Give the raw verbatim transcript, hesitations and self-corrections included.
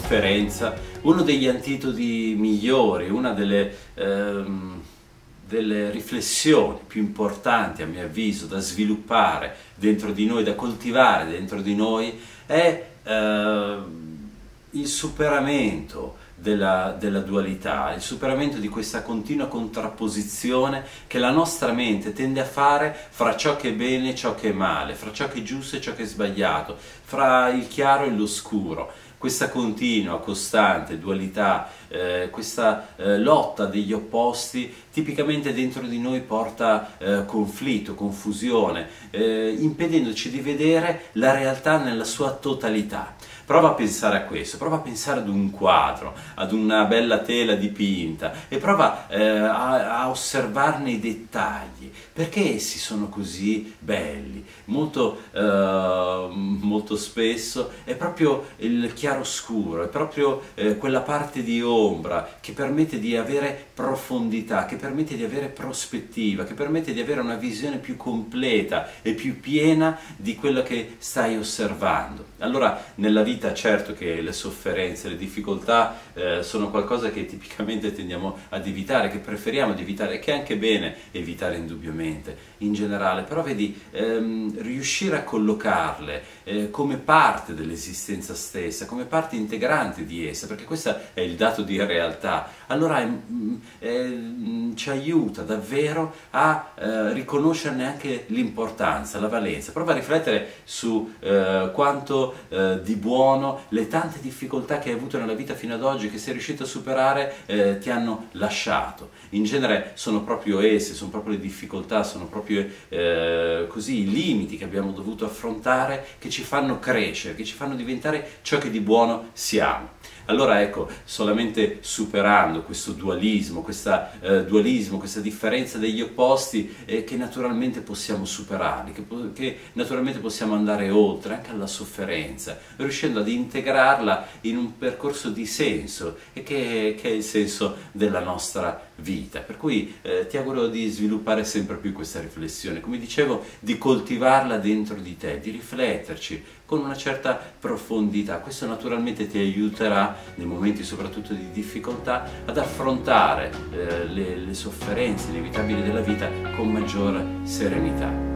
sofferenza, uno degli antidoti migliori, una delle, ehm, delle riflessioni più importanti, a mio avviso, da sviluppare dentro di noi, da coltivare dentro di noi, è eh, il superamento Della, della dualità, il superamento di questa continua contrapposizione che la nostra mente tende a fare fra ciò che è bene e ciò che è male, fra ciò che è giusto e ciò che è sbagliato, fra il chiaro e l'oscuro. Questa continua, costante dualità, eh, questa eh, lotta degli opposti tipicamente dentro di noi porta eh, conflitto, confusione, eh, impedendoci di vedere la realtà nella sua totalità. Prova a pensare a questo, prova a pensare ad un quadro, ad una bella tela dipinta e prova eh, a, a osservarne i dettagli. Perché essi sono così belli? Molto, eh, molto spesso è proprio il chiaroscuro, è proprio eh, quella parte di ombra che permette di avere profondità, che permette di avere prospettiva, che permette di avere una visione più completa e più piena di quello che stai osservando. Allora, nella vita certo che le sofferenze, le difficoltà eh, sono qualcosa che tipicamente tendiamo ad evitare, che preferiamo di evitare, che è anche bene evitare indubbiamente in generale, però vedi, ehm, riuscire a collocarle eh, come parte dell'esistenza stessa, come parte integrante di essa, perché questo è il dato di realtà, allora è, è, ci aiuta davvero a eh, riconoscerne anche l'importanza, la valenza. Prova a riflettere su eh, quanto eh, di buono le tante difficoltà che hai avuto nella vita fino ad oggi, che sei riuscito a superare, eh, ti hanno lasciato. In genere sono proprio esse, sono proprio le difficoltà, sono proprio eh, così i limiti che abbiamo dovuto affrontare che ci fanno crescere, che ci fanno diventare ciò che di buono siamo. Allora ecco, solamente superando questo dualismo, questa, eh, dualismo, questa differenza degli opposti, eh, che naturalmente possiamo superarli, che, che naturalmente possiamo andare oltre, anche alla sofferenza, riuscendo ad integrarla in un percorso di senso, e che, che è il senso della nostra vita. Per cui eh, ti auguro di sviluppare sempre più questa riflessione, come dicevo, di coltivarla dentro di te, di rifletterci con una certa profondità. Questo naturalmente ti aiuterà nei momenti soprattutto di difficoltà ad affrontare eh, le, le sofferenze inevitabili della vita con maggiore serenità.